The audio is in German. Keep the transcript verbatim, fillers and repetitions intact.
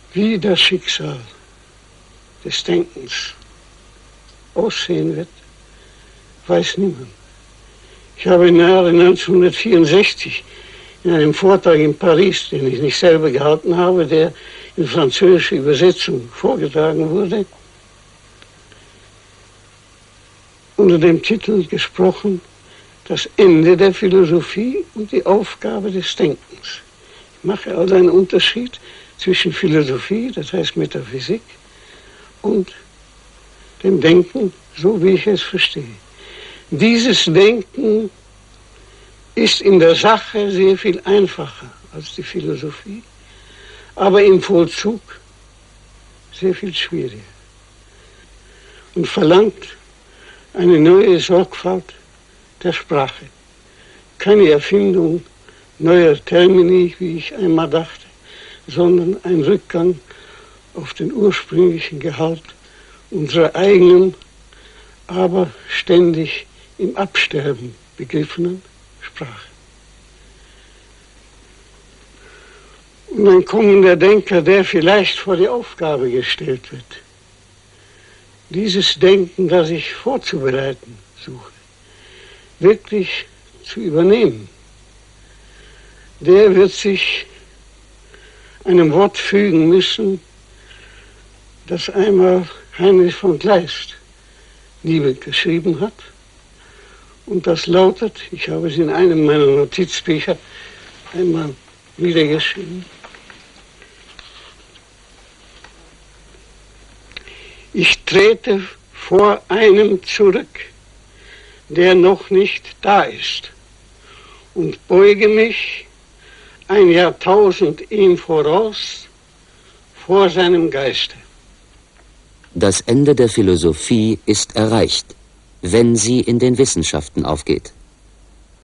Wie das Schicksal des Denkens aussehen wird, weiß niemand. Ich habe im Jahre neunzehnhundertvierundsechzig in einem Vortrag in Paris, den ich nicht selber gehalten habe, der in französischer Übersetzung vorgetragen wurde, unter dem Titel gesprochen, das Ende der Philosophie und die Aufgabe des Denkens. Ich mache also einen Unterschied zwischen Philosophie, das heißt Metaphysik, und dem Denken, so wie ich es verstehe. Dieses Denken ist in der Sache sehr viel einfacher als die Philosophie, aber im Vollzug sehr viel schwieriger und verlangt eine neue Sorgfalt der Sprache. Keine Erfindung neuer Termini, wie ich einmal dachte, sondern ein Rückgang auf den ursprünglichen Gehalt unserer eigenen, aber ständig im Absterben begriffenen Sprache. Und ein kommender Denker, der vielleicht vor die Aufgabe gestellt wird, dieses Denken, das ich vorzubereiten suche, wirklich zu übernehmen, der wird sich einem Wort fügen müssen, das einmal Heinrich von Kleist niedergeschrieben hat. Und das lautet, ich habe es in einem meiner Notizbücher einmal niedergeschrieben: Ich trete vor einem zurück, der noch nicht da ist, und beuge mich ein Jahrtausend ihm voraus vor seinem Geiste. Das Ende der Philosophie ist erreicht, wenn sie in den Wissenschaften aufgeht.